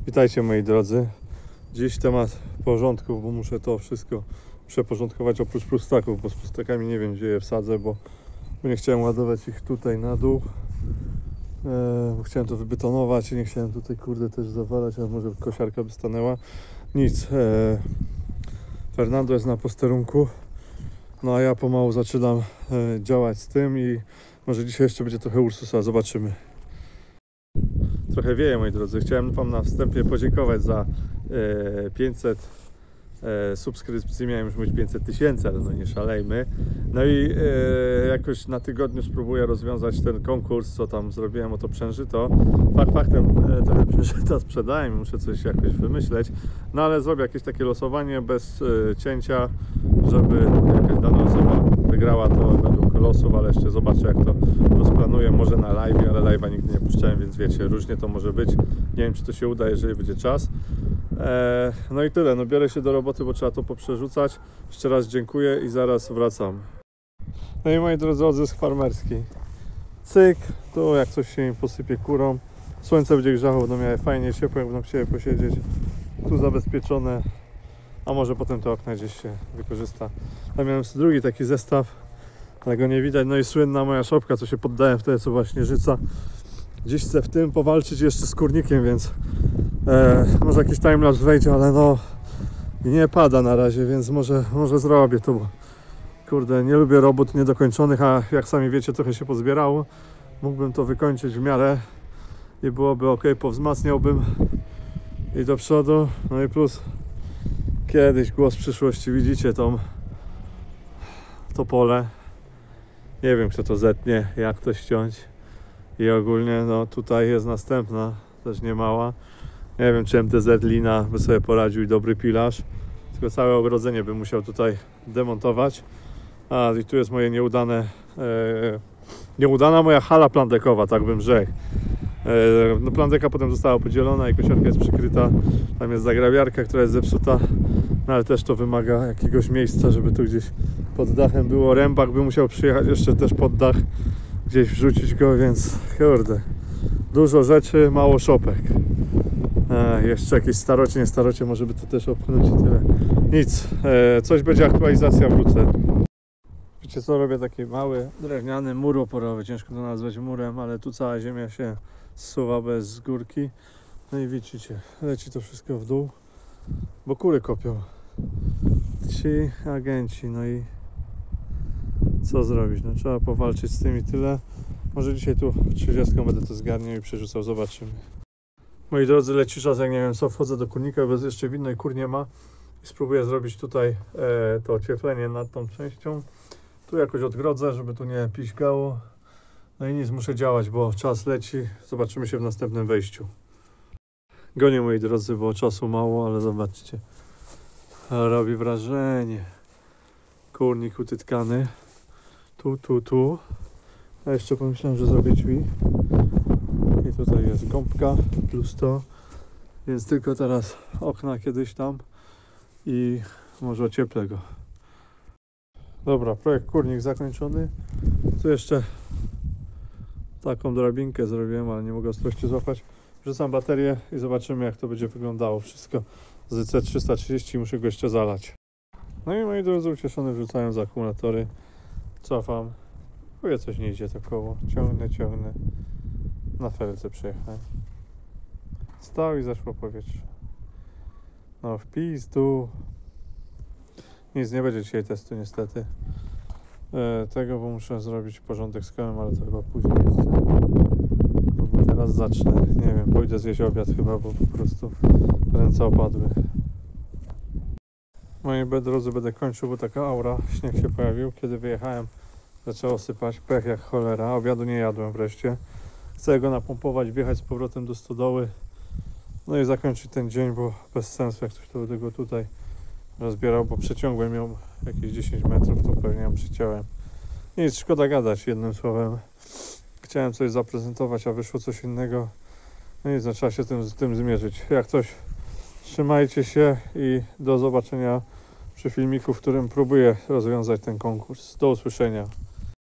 Witajcie moi drodzy. Dziś temat porządków, bo muszę to wszystko przeporządkować oprócz pustaków, bo z pustakami nie wiem gdzie je wsadzę, bo nie chciałem ładować ich tutaj na dół. Bo chciałem to wybetonować i nie chciałem tutaj kurde też zawalać, a może kosiarka by stanęła. Nic. Fernando jest na posterunku, no a ja pomału zaczynam działać z tym i może dzisiaj jeszcze będzie trochę Ursusa, zobaczymy. Trochę wieje, moi drodzy. Chciałem Wam na wstępie podziękować za 500 subskrypcji. Miałem już mówić 500 000, ale no nie szalejmy. No i jakoś na tygodniu spróbuję rozwiązać ten konkurs, co tam zrobiłem o to przężyto. Faktem trochę przężyta sprzedałem, muszę coś jakoś wymyśleć. No ale zrobię jakieś takie losowanie bez cięcia, żeby jakaś dana osoba wygrała to według losów, ale jeszcze zobaczę jak to rozplanuję, może na live, ale live'a nigdy nie puszczałem, więc wiecie, różnie to może być. Nie wiem czy to się uda, jeżeli będzie czas. No i tyle, no biorę się do roboty, bo trzeba to poprzerzucać. Jeszcze raz dziękuję i zaraz wracam. No i moi drodzy, odzysk farmerski. Cyk, tu jak coś się im posypie kurą. Słońce będzie grzało, będą miały fajnie ciepło, jak będą chcieli posiedzieć. Tu zabezpieczone, a może potem te okna gdzieś się wykorzysta. Tam miałem drugi taki zestaw, ale go nie widać. No i słynna moja szopka, co się poddałem wtedy, co właśnie Życa. Dziś chcę w tym powalczyć jeszcze z kurnikiem, więc może jakiś timelapse wejdzie, ale no nie pada na razie, więc może zrobię to, bo kurde, nie lubię robót niedokończonych, a jak sami wiecie, trochę się pozbierało. Mógłbym to wykończyć w miarę i byłoby ok, powzmacniałbym i do przodu. No i plus kiedyś głos przyszłości, widzicie to pole. Nie wiem kto to zetnie, jak to ściąć. I ogólnie no tutaj jest następna, też nie mała. Nie wiem czy MTZ Lina by sobie poradził i dobry pilarz. Tylko całe ogrodzenie bym musiał tutaj demontować. A i tu jest moje nieudana moja hala plandekowa, tak bym rzekł. No plandeka potem została podzielona i kosiarka jest przykryta. Tam jest zagrabiarka, która jest zepsuta. No ale też to wymaga jakiegoś miejsca, żeby tu gdzieś pod dachem było. Rębak by musiał przyjechać jeszcze też pod dach, gdzieś wrzucić go, więc kurde. Dużo rzeczy, mało szopek. Jeszcze jakieś starocie, nie starocie, może by to też opchnąć i tyle. Nic, coś będzie aktualizacja, wrócę. Wiecie co, robię taki mały drewniany mur oporowy, ciężko to nazwać murem, ale tu cała ziemia się zsuwa bez górki. No i widzicie, leci to wszystko w dół, bo kury kopią. Ci agenci, no i co zrobić? No trzeba powalczyć z tym i tyle. Może dzisiaj tu 30 będę to zgarniał i przerzucał, zobaczymy. Moi drodzy, leci czas, jak nie wiem co, wchodzę do kurnika, bo jeszcze widno i kur nie ma. I spróbuję zrobić tutaj to ocieplenie nad tą częścią. Tu jakoś odgrodzę, żeby tu nie piśkało. No i nic, muszę działać, bo czas leci. Zobaczymy się w następnym wejściu. Gonię, moi drodzy, bo czasu mało, ale zobaczcie. Robi wrażenie. Kurnik utytkany. Tu. A jeszcze pomyślałem, że zrobię drzwi. I tutaj jest gąbka plus to. Więc tylko teraz okna kiedyś tam. I może ocieplę go. Dobra, projekt kurnik zakończony. Tu jeszcze taką drabinkę zrobiłem, ale nie mogę ostrości złapać. Wrzucam baterię i zobaczymy jak to będzie wyglądało wszystko z C330, muszę go jeszcze zalać. No i moi drodzy, ucieszony wrzucałem za akumulatory. Cofam. Chuję, coś nie idzie to koło. Ciągnę. Na felce przejechałem. Stał i zeszło powietrze. No w pizdu. Nic nie będzie dzisiaj testu niestety. Tego, bo muszę zrobić porządek z kołem, ale to chyba później jeszcze. Bo teraz zacznę. Nie wiem, pójdę zjeść obiad chyba, bo po prostu ręce opadły. Moi drodzy, będę kończył, bo taka aura, śnieg się pojawił. Kiedy wyjechałem, zaczęło sypać, pech jak cholera. Obiadu nie jadłem wreszcie. Chcę go napompować, wjechać z powrotem do stodoły. No i zakończyć ten dzień, bo bez sensu jak coś to będę go tutaj rozbierał, bo przeciągłem ją jakieś 10 metrów, to pewnie ją przyciąłem. Nic, szkoda gadać, jednym słowem. Chciałem coś zaprezentować, a wyszło coś innego. No nic, trzeba się z tym zmierzyć. Jak coś, trzymajcie się i do zobaczenia przy filmiku, w którym próbuję rozwiązać ten konkurs. Do usłyszenia.